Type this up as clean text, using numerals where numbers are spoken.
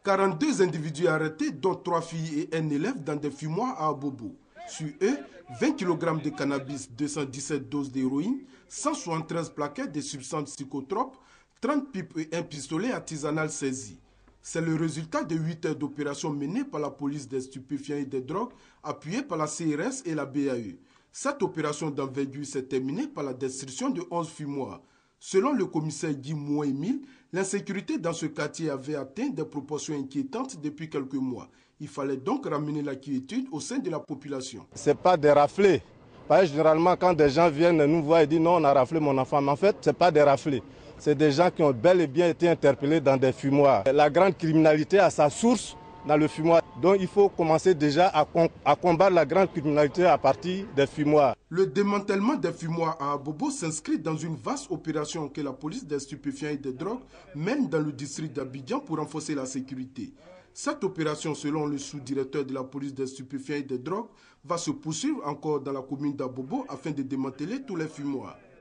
42 individus arrêtés, dont 3 filles et un élève dans des fumoirs à Abobo. Sur eux, 20 kg de cannabis, 217 doses d'héroïne, 173 plaquettes de substances psychotropes, 30 pipes et un pistolet artisanal saisis. C'est le résultat de 8 heures d'opération menées par la police des stupéfiants et des drogues, appuyée par la CRS et la BAE. Cette opération d'envergure s'est terminée par la destruction de 11 fumoirs. Selon le commissaire Guy Mouemil, l'insécurité dans ce quartier avait atteint des proportions inquiétantes depuis quelques mois. Il fallait donc ramener la quiétude au sein de la population. Ce n'est pas des raflés. Généralement, quand des gens viennent nous voir et disent non, on a raflé mon enfant, mais en fait, ce n'est pas des raflés. C'est des gens qui ont bel et bien été interpellés dans des fumoirs. La grande criminalité a sa source dans le fumoir. Donc il faut commencer déjà à combattre la grande criminalité à partir des fumoirs. Le démantèlement des fumoirs à Abobo s'inscrit dans une vaste opération que la police des stupéfiants et des drogues mène dans le district d'Abidjan pour renforcer la sécurité. Cette opération, selon le sous-directeur de la police des stupéfiants et des drogues, va se poursuivre encore dans la commune d'Abobo afin de démanteler tous les fumoirs.